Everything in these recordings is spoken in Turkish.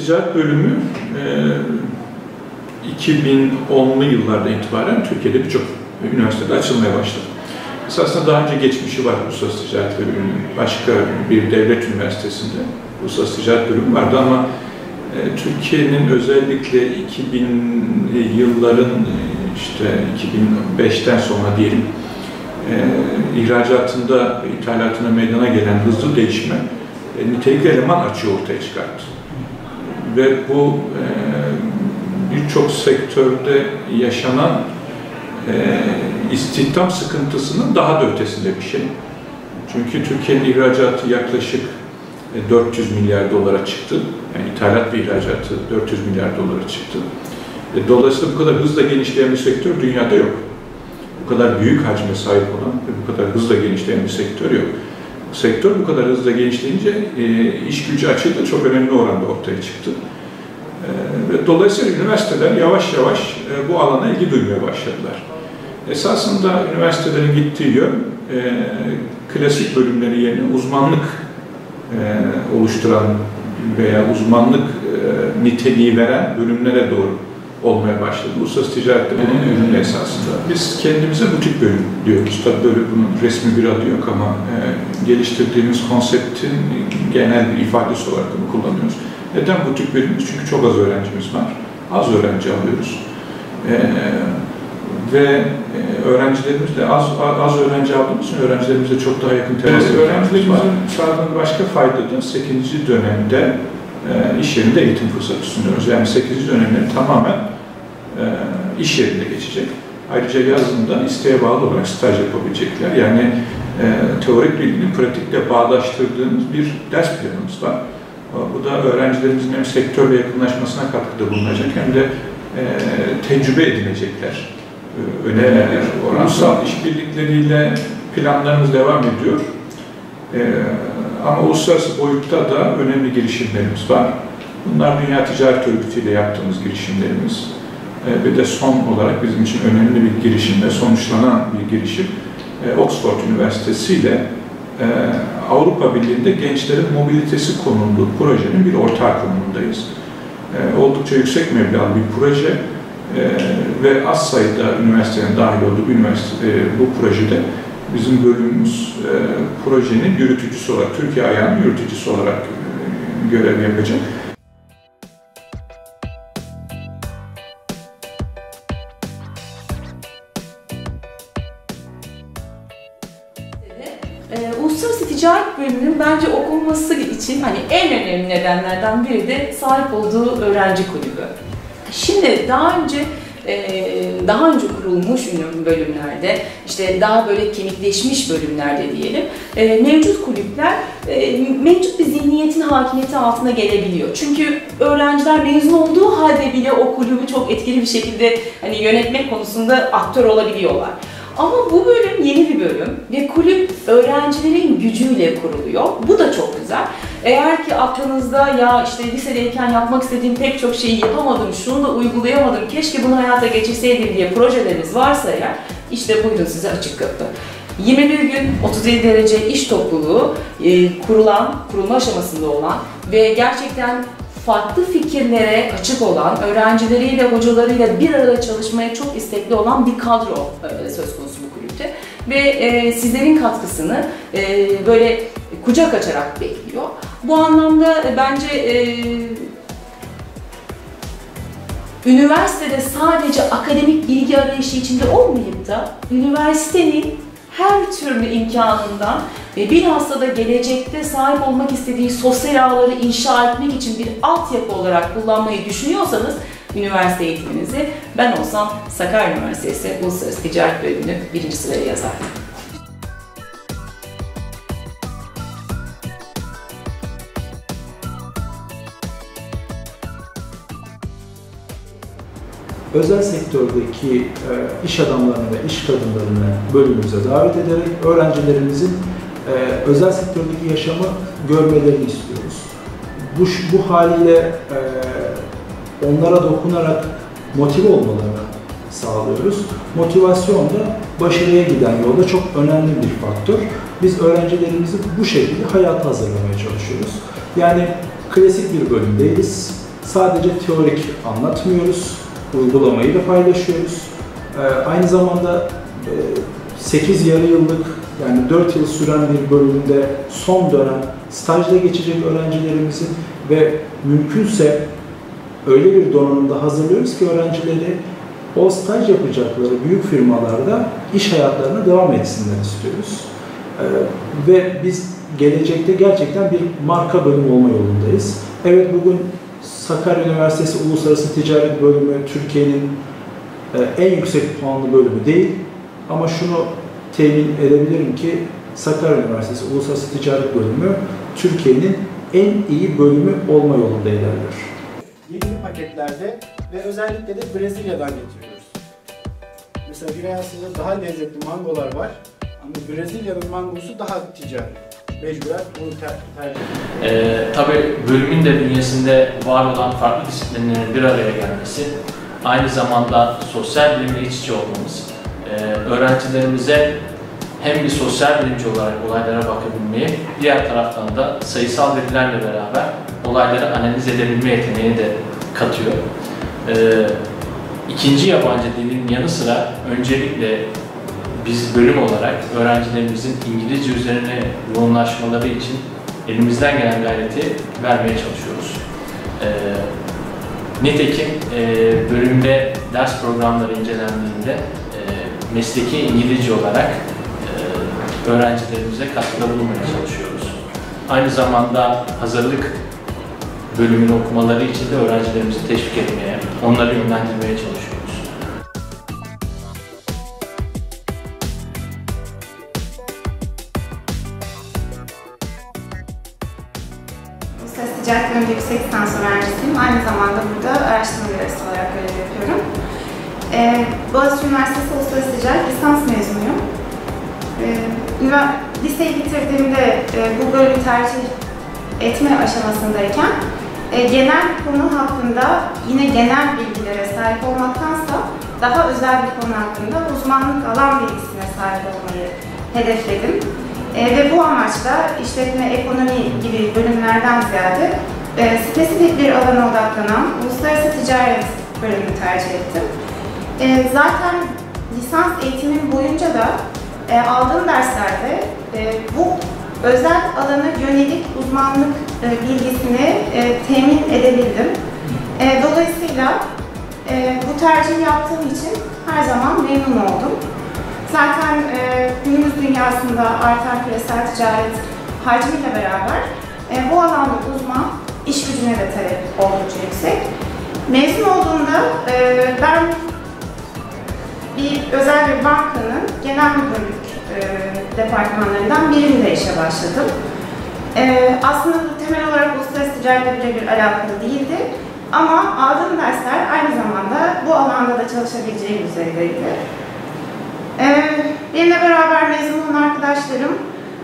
Ticaret bölümü 2010'lu yıllarda itibaren Türkiye'de birçok üniversitede açılmaya başladı. Esasında daha önce geçmişi var Uluslararası Ticaret Bölümünün. Başka bir devlet üniversitesinde Uluslararası Ticaret Bölümü vardı ama Türkiye'nin özellikle 2000'li yılların işte 2005'ten sonra diyelim ihracatında, ithalatına meydana gelen hızlı değişme nitelikli eleman açığı ortaya çıkarttı. Ve bu birçok sektörde yaşanan istihdam sıkıntısının daha da ötesinde bir şey. Çünkü Türkiye'nin ihracatı yaklaşık 400 milyar dolara çıktı. Yani ithalat ve ihracatı 400 milyar dolara çıktı. Dolayısıyla bu kadar hızla genişleyen bir sektör dünyada yok. Bu kadar büyük hacme sahip olan ve bu kadar hızla genişleyen bir sektör yok. Sektör bu kadar hızla genişleyince iş gücü açığı da çok önemli oranda ortaya çıktı. Ve dolayısıyla üniversiteler yavaş yavaş bu alana ilgi duymaya başladılar. Esasında üniversitelerin gittiği yön klasik bölümleri yerine uzmanlık oluşturan veya uzmanlık niteliği veren bölümlere doğru olmaya başladı. Uluslararası ticarette bunun ürünü esasında. Biz kendimize butik bölüm diyoruz. Tabii böyle bunun resmi bir adı yok ama geliştirdiğimiz konseptin genel bir ifadesi olarak bunu kullanıyoruz. Neden butik bölümümüz? Çünkü çok az öğrencimiz var. Az öğrenci alıyoruz. Ve öğrencilerimiz de az öğrenci aldığımız için öğrencilerimizle çok daha yakın temas ediyoruz. Öğrencilerimizin sağladığı başka fayda da 8. dönemde iş yerinde eğitim fırsatı sunuyoruz. Yani 8. dönemleri tamamen iş yerinde geçecek. Ayrıca yazında isteğe bağlı olarak staj yapabilecekler. Yani teorik bilginin pratikle bağdaştırdığımız bir ders planımız var. Bu da öğrencilerimizin hem sektörle yakınlaşmasına katkıda bulunacak hem de tecrübe edinecekler. Önemli bir oran. Ulusal işbirlikleriyle planlarımız devam ediyor. Ama uluslararası boyutta da önemli girişimlerimiz var. Bunlar Dünya Ticaret Örgütü ile yaptığımız girişimlerimiz. Ve de son olarak bizim için önemli bir girişimle sonuçlanan bir girişim Oxford Üniversitesi ile Avrupa Birliği'nde gençlerin mobilitesi konulu projenin bir ortağı konumundayız. Oldukça yüksek meblağlı bir proje ve az sayıda üniversitenin dahil olduğu bu projede bizim bölümümüz projenin yürütücüsü olarak, Türkiye ayağının yürütücüsü olarak görev yapacak. Uluslararası Ticaret Bölümünün bence okunması için hani en önemli nedenlerden biri de sahip olduğu öğrenci kulübü. Şimdi daha önce kurulmuş bölümlerde, işte daha böyle kemikleşmiş bölümlerde diyelim, mevcut kulüpler mevcut bir zihniyetin hakimiyeti altına gelebiliyor. Çünkü öğrenciler mezun olduğu halde bile o kulübü çok etkili bir şekilde hani yönetmek konusunda aktör olabiliyorlar. Ama bu bölüm yeni bir bölüm ve kulüp öğrencilerin gücüyle kuruluyor. Bu da çok güzel. Eğer ki aklınızda ya işte lisedeyken yapmak istediğim pek çok şeyi yapamadım, şunu da uygulayamadım, keşke bunu hayata geçirseydim diye projeleriniz varsa eğer, işte buyurun size açık kapı. 21 gün 37 derece iş topluluğu kurulma aşamasında olan ve gerçekten farklı fikirlere açık olan, öğrencileriyle, hocalarıyla bir arada çalışmaya çok istekli olan bir kadro söz konusu bu kulüpte. Ve sizlerin katkısını böyle kucak açarak bekliyor. Bu anlamda bence üniversitede sadece akademik bilgi arayışı içinde olmayıp da üniversitenin her türlü imkanından ve bilhassa da gelecekte sahip olmak istediği sosyal ağları inşa etmek için bir altyapı olarak kullanmayı düşünüyorsanız üniversite eğitiminizi ben olsam Sakarya Üniversitesi Uluslararası Ticaret Bölümünü 1. sıraya yazardım. Özel sektördeki iş adamlarını ve iş kadınlarını bölümümüze davet ederek öğrencilerimizin özel sektördeki yaşamı görmelerini istiyoruz. Bu haliyle onlara dokunarak motive olmalarını sağlıyoruz. Motivasyon da başarıya giden yolda çok önemli bir faktör. Biz öğrencilerimizi bu şekilde hayata hazırlamaya çalışıyoruz. Yani klasik bir bölüm değiliz. sadece teorik anlatmıyoruz, uygulamayı da paylaşıyoruz. Aynı zamanda 8 yarı yıllık, yani 4 yıl süren bir bölümünde son dönem stajda geçecek öğrencilerimizin ve mümkünse öyle bir donanımda hazırlıyoruz ki öğrencileri o staj yapacakları büyük firmalarda iş hayatlarına devam etsinler istiyoruz. Ve biz gelecekte gerçekten bir marka bölümü olma yolundayız. Evet, bugün Sakarya Üniversitesi Uluslararası Ticaret Bölümü Türkiye'nin en yüksek puanlı bölümü değil. Ama şunu temin edebilirim ki Sakarya Üniversitesi Uluslararası Ticaret Bölümü Türkiye'nin en iyi bölümü olma yolunda ilerliyor. Yedili paketlerde ve özellikle de Brezilya'dan getiriyoruz. Mesela Bireyansı'nda daha lezzetli mangolar var ama Brezilya'nın mangosu daha ticari. Mecburen bunu tercih ediyoruz. Tabii bölümün de bünyesinde var olan farklı disiplinlerin bir araya gelmesi, aynı zamanda sosyal bilimle iç içe olmamız, öğrencilerimize hem bir sosyal bilimci olarak olaylara bakabilmeyi, diğer taraftan da sayısal verilerle beraber olayları analiz edebilme yeteneğini de katıyor. İkinci yabancı dilin yanı sıra öncelikle biz bölüm olarak öğrencilerimizin İngilizce üzerine yoğunlaşmaları için elimizden gelen gayreti vermeye çalışıyoruz. Nitekim bölümde ders programları incelendiğinde mesleki İngilizce olarak öğrencilerimize katkıda bulunmaya çalışıyoruz. Aynı zamanda hazırlık bölümünü okumaları için de öğrencilerimizi teşvik etmeye, onları yönlendirmeye çalışıyoruz. Uluslararası Ticaret Bölümünde yüksek lisans öğrencisiyim. Aynı zamanda burada araştırma görevlisi olarak görev yapıyorum. Boğaziçi Üniversitesi Uluslararası Ticaret lisans mezunuyum. Liseyi bitirdiğimde bu bölümü tercih etme aşamasındayken genel bir konu hakkında yine genel bilgilere sahip olmaktansa daha özel bir konu hakkında uzmanlık alan bilgisine sahip olmayı hedefledim. Ve bu amaçla işletme, ekonomi gibi bölümlerden ziyade spesifik bir alana odaklanan uluslararası ticaret bölümünü tercih ettim. Zaten lisans eğitimim boyunca da aldığım derslerde bu özel alana yönelik uzmanlık bilgisini temin edebildim. Dolayısıyla bu tercihi yaptığım için her zaman memnun oldum. Zaten günümüz dünyasında artan küresel ticaret hacmiyle beraber bu alanda uzman iş gücüne de talep oldukça yüksek. Mezun olduğumda ben bir özel bir bankanın genel müdürlük departmanlarından birinde işe başladım. Aslında bu temel olarak uluslararası ticaretle birebir alakalı değildi. Ama aldığım dersler aynı zamanda bu alanda da çalışabileceğim düzeydeydi. Benimle beraber mezun olan arkadaşlarım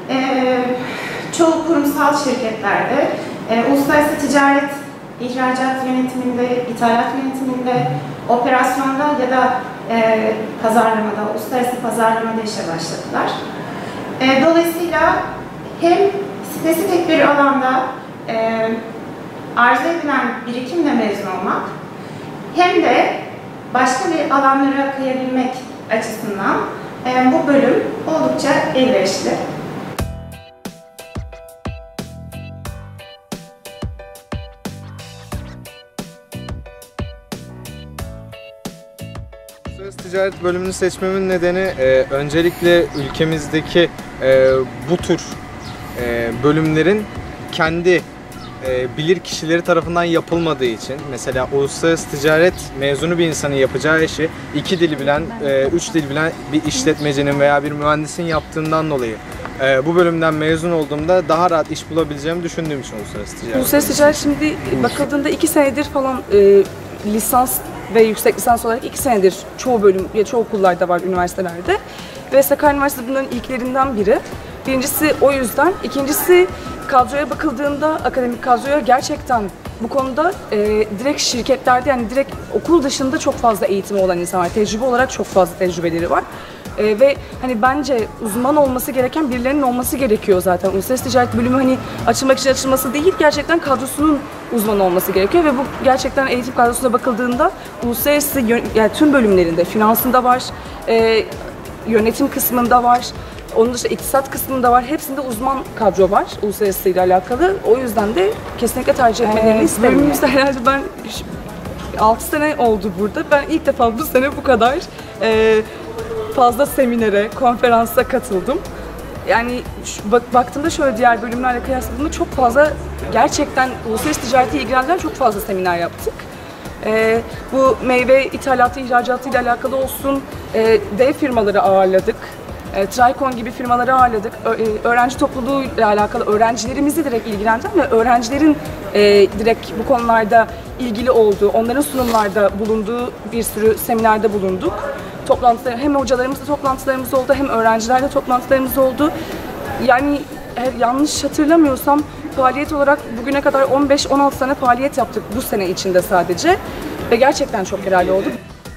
çoğu kurumsal şirketlerde uluslararası ticaret, ihracat yönetiminde, ithalat yönetiminde, operasyonda ya da pazarlamada, uluslararası pazarlamada işe başladılar. Dolayısıyla hem spesifik bir alanda arzu edilen birikimle mezun olmak hem de başka bir alanlara kayabilmek açısından bu bölüm oldukça elverişli. Uluslararası Ticaret bölümünü seçmemin nedeni öncelikle ülkemizdeki bu tür bölümlerin kendi bilir kişileri tarafından yapılmadığı için, mesela uluslararası ticaret mezunu bir insanın yapacağı işi 2 dil bilen, 3 dil bilen bir işletmecinin veya bir mühendisin yaptığından dolayı bu bölümden mezun olduğumda daha rahat iş bulabileceğimi düşündüğüm için uluslararası ticaret. Uluslararası ticaret şimdi bakıldığında 2 senedir falan lisans ve yüksek lisans olarak 2 senedir çoğu bölüm, çoğu okullarda var üniversitelerde. Ve Sakarya Üniversitesi bunların ilklerinden biri. Birincisi o yüzden. İkincisi kadroya bakıldığında, akademik kadroya gerçekten bu konuda direkt şirketlerde, yani direkt okul dışında çok fazla eğitimi olan insanlar, tecrübe olarak çok fazla tecrübeleri var. Ve hani bence uzman olması gereken birilerinin olması gerekiyor zaten. Uluslararası ticaret bölümü hani açılmak için açılması değil, gerçekten kadrosunun uzman olması gerekiyor ve bu gerçekten eğitim kadrosuna bakıldığında uluslararası yani tüm bölümlerinde, finansında var, yönetim kısmında var, onun dışında iktisat kısmında var. Hepsinde uzman kadro var uluslararası ile alakalı. O yüzden de kesinlikle tercih etmelerini isterim. Bölümümüzde herhalde ben 6 sene oldu burada. Ben ilk defa bu sene bu kadar fazla seminere, konferansa katıldım. Yani baktığımda şöyle diğer bölümlerle kıyasladığımda çok fazla gerçekten uluslararası ticareti ilgilendiren çok fazla seminer yaptık. Bu meyve ithalatı, ihracatı ile alakalı olsun, dev firmaları ağırladık. Tricon gibi firmaları ağırladık. Öğrenci topluluğu ile alakalı öğrencilerimizi direkt ilgilendiren ve öğrencilerin direkt bu konularda ilgili olduğu, onların sunumlarda bulunduğu bir sürü seminerde bulunduk. Toplantılar, hem hocalarımızla toplantılarımız oldu, hem öğrencilerle toplantılarımız oldu. Yani yanlış hatırlamıyorsam faaliyet olarak bugüne kadar 15-16 tane faaliyet yaptık bu sene içinde sadece. Ve gerçekten çok yararlı oldu.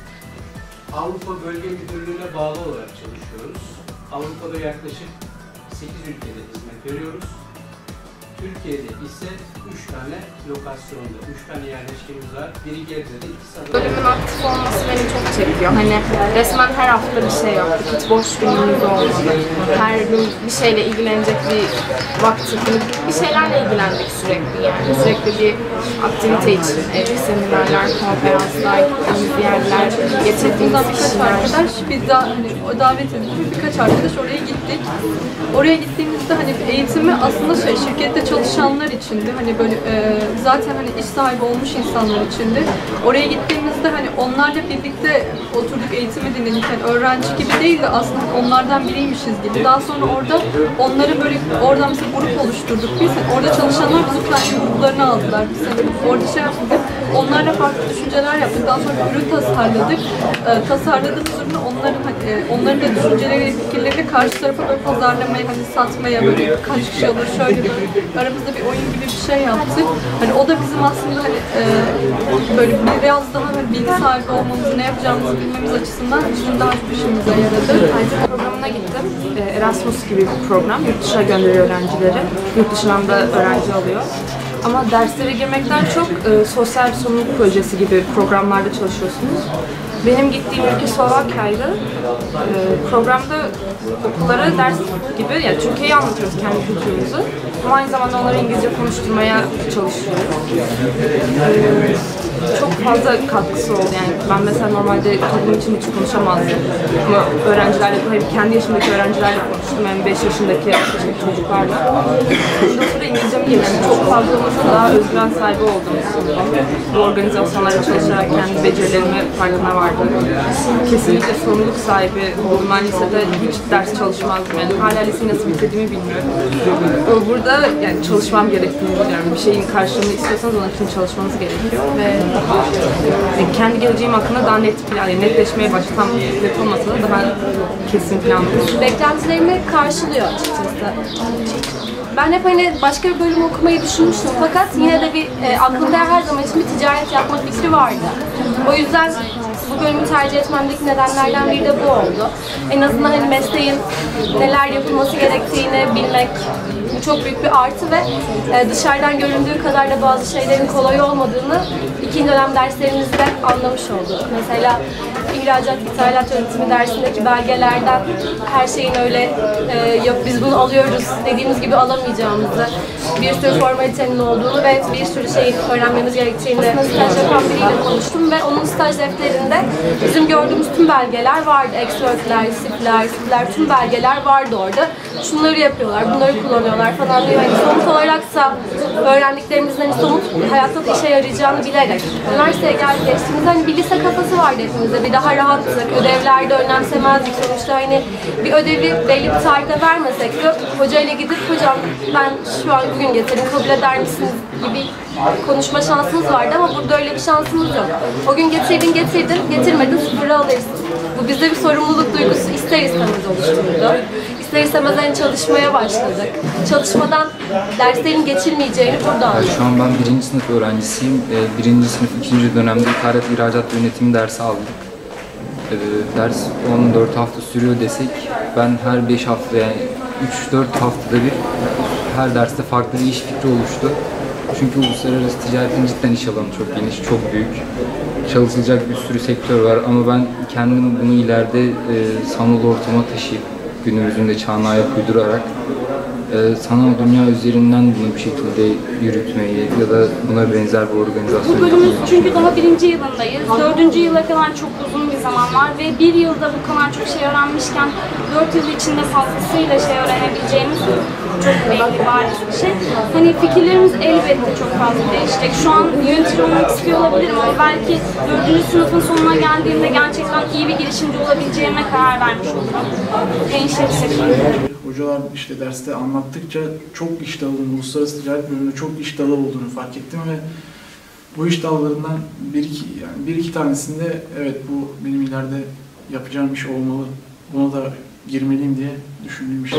Avrupa Bölge Müdürlüğü'ne bağlı olarak çalışıyoruz. Avrupa'da yaklaşık 8 ülkede hizmet veriyoruz. Türkiye'de ise 3 tane lokasyonda, 3 tane yerleşkemiz var. Biri Gebze'de, ikisi Adana'da. Bölümün aktif olması beni çok çekiyor. Hani resmen her hafta bir şey yaptık. Hiç boş günümüz olmadı. Her gün bir şeyle ilgilenecek bir vakti. Bir şeylerle ilgilendik sürekli yani. Sürekli bir aktivite için. Seminerler, konferanslar, gittiğimiz yerler, getirdiğimiz kişiler. Arkadaş biz hani davet edildik. Birkaç arkadaş oraya gittik. Oraya gittiğimizde hani eğitimi aslında şirkette çalışanlar içindi. Hani böyle zaten hani iş sahibi olmuş insanlar içindi. Oraya gittiğimizde hani onlarla birlikte oturduk, eğitimi dinledik. Yani öğrenci gibi değil de aslında onlardan biriymişiz gibi. Daha sonra orada onları böyle oradan mesela grup oluşturduk biz. Orada çalışanlar bizim kendi gruplarını aldılar. Biz orada şey yaptık. Onlarla farklı düşünceler yaptık. Daha sonra ürün tasarladık. Tasarladığımız ürünü onların da düşünceleriyle, fikirleriyle karşı tarafa böyle pazarlamaya, hani satmaya, böyle kaç kişi alır, şöyle aramızda bir oyun gibi bir şey yaptık. Hani o da bizim aslında hani böyle biraz daha böyle bilgi sahibi olmamızı, ne yapacağımızı bilmemiz açısından bizim daha çok işimize yaradı. Ayrıca programına gittim. Erasmus gibi bir program. Yurt dışına gönderiyor öğrencileri. Yurt dışından da öğrenci alıyor. Ama derslere girmekten çok sosyal bir sorumluluk projesi gibi programlarda çalışıyorsunuz. Benim gittiğim ülke Slovakya'ydı. Programda okullara ders gibi, yani Türkiye'yi anlatıyoruz, kendi kültürümüzü. Ama aynı zamanda onları İngilizce konuşturmaya çalışıyoruz. Çok fazla katkısı oldu yani. Ben mesela normalde toplum için hiç konuşamazdım. Ama öğrencilerle, kendi yaşımdaki öğrencilerle konuştum. Yani 5 yaşındaki, 6 yaşındaki çocuklarla. Ondan sonra İngilizcemi geliştirdim. Çok fazla olmasa daha özgüven sahibi oldum. Bu organizasyonlarda çalışarak kendi becerilerimi farkına vardım. Kesinlikle sorumluluk sahibi oldum. Ben lisede hiç ders çalışmazdım. Yani hala liseyi nasıl bitirdiğimi bilmiyorum. Burada yani çalışmam gerektiğini biliyorum. Bir şeyin karşılığını istiyorsanız onun için çalışmanız gerekiyor ve kendi geleceğim hakkında daha net plan, yani netleşmeye başlasam net olmasa da ben kesin planlıyorum. Beklentilerimi karşılıyor açıkçası. Ben hep hani başka bir bölüm okumayı düşünmüştüm fakat yine de bir aklımda her zaman için bir ticaret yapma fikri vardı. O yüzden bu bölümü tercih etmemdeki nedenlerden biri de bu oldu. En azından hani mesleğin neler yapılması gerektiğini bilmek bu çok büyük bir artı ve dışarıdan göründüğü kadar da bazı şeylerin kolay olmadığını ikinci dönem derslerimizde anlamış olduk. Mesela ihracat, ithalat yönetimi dersindeki belgelerden her şeyin öyle biz bunu alıyoruz dediğimiz gibi alamayacağımızı, bir sürü formalitenin olduğunu ve bir sürü şeyin öğrenmemiz gerektiğini staj yapan biriyle konuştum ve onun staj defterinde bizim gördüğümüz tüm belgeler vardı. Expertler, SIP'ler, tüm belgeler vardı orada. Şunları yapıyorlar, bunları kullanıyorlar falan diyor. Yani somut olaraksa öğrendiklerimizin hani somut hayatta da işe yarayacağını bilerek üniversiteye geçtiğimizde hani bir lise kafası vardı hepimizde. Bir daha rahattık, ödevlerde önemsemezdik. Sonuçta hani bir ödevi belli bir tarihte vermesek de hocayla gidip hocam ben şu an bugün getirdim kabul eder misiniz gibi konuşma şansımız vardı ama burada öyle bir şansımız yok. O gün getirdin, getirmedin sıfırı alırsın. Bu bizde bir sorumluluk duygusu ister istemez oluşturdu. İster istemez hani çalışmaya başladık. Çalışmadan derslerin geçilmeyeceğini burada anladım. Şu an ben 1. sınıf öğrencisiyim. 1. sınıf 2. dönemde ithalat ihracat yönetimi dersi aldık. ders 14 hafta sürüyor desek, ben her 5 hafta yani 3-4 haftada bir her derste farklı bir iş fikri oluştu. Çünkü uluslararası ticaretin cidden iş alanı çok geniş, çok büyük. Çalışılacak bir sürü sektör var ama ben kendim bunu ileride sanal ortama taşıyıp günümüzün de çağına ayak uydurarak sanal dünya üzerinden bunu bir şekilde yürütmeyi ya da buna benzer bir organizasyon Bu bölümümüz çünkü daha 1. yılındayız. 4. yıla kadar çok uzun bir zaman var ve 1 yılda bu kadar çok şey öğrenmişken 4 yıl içinde fazlasıyla şey öğrenebileceğimiz çok belli bariz bir şey. Hani fikirlerimiz elbette çok fazla değişecek. Şu an yönetici olmak istiyor olabilirim ama belki 4. sınıfın sonuna geldiğimde gerçekten iyi bir girişimci olabileceğime karar vermiş olurum. Değişebilir. Hocalar işte derste anlattıkça çok iş dalının, uluslararası ticaret bölümünde çok iş dalı olduğunu fark ettim ve bu iş dallarından bir iki tanesinde evet bu benim ileride yapacağım iş olmalı, buna da girmeliyim diye düşündüğüm bir şey.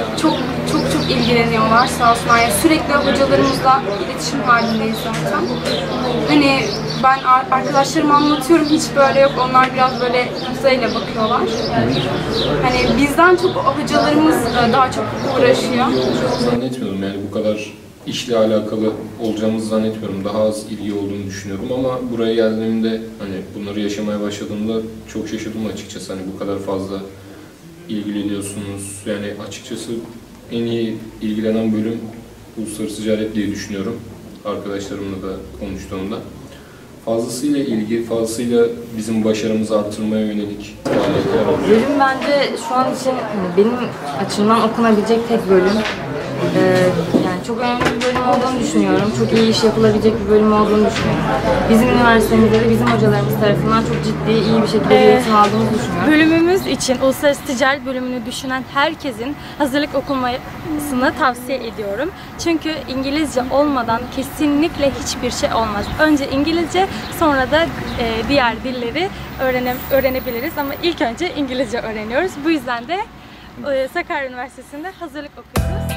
Çok ilgileniyorlar sağ olsunlar. Yani sürekli hocalarımızla iletişim halindeyiz zaten. Hani ben arkadaşlarıma anlatıyorum, hiç böyle yok. Onlar biraz böyle yüzeyle bakıyorlar. Hani bizden çok hocalarımız daha çok uğraşıyor. Zannetmiyorum yani bu kadar işle alakalı olacağımızı zannetmiyorum. Daha az ilgi olduğunu düşünüyorum ama buraya geldiğimde hani bunları yaşamaya başladığımda çok şaşırdım açıkçası. Hani bu kadar fazla ilgileniyorsunuz. Yani açıkçası en iyi ilgilenen bölüm uluslararası ticaret diye düşünüyorum. Arkadaşlarımla da konuştuğumda. Fazlasıyla ilgi, fazlasıyla bizim başarımızı artırmaya yönelik faaliyetler oluyor. Bölüm bence şu an için benim açımdan okunabilecek tek bölüm. Yani çok önemli bir bölüm olduğunu düşünüyorum. Çok iyi iş yapılabilecek bir bölüm olduğunu düşünüyorum. Bizim üniversitemizde de bizim hocalarımız tarafından çok ciddi, iyi bir şekilde eğitim aldığımızı düşünüyorum. Bölümümüz için uluslararası ticaret bölümünü düşünen herkesin hazırlık okumasını tavsiye ediyorum. Çünkü İngilizce olmadan kesinlikle hiçbir şey olmaz. Önce İngilizce, sonra da diğer dilleri öğrenebiliriz ama ilk önce İngilizce öğreniyoruz. Bu yüzden de Sakarya Üniversitesi'nde hazırlık okuyoruz.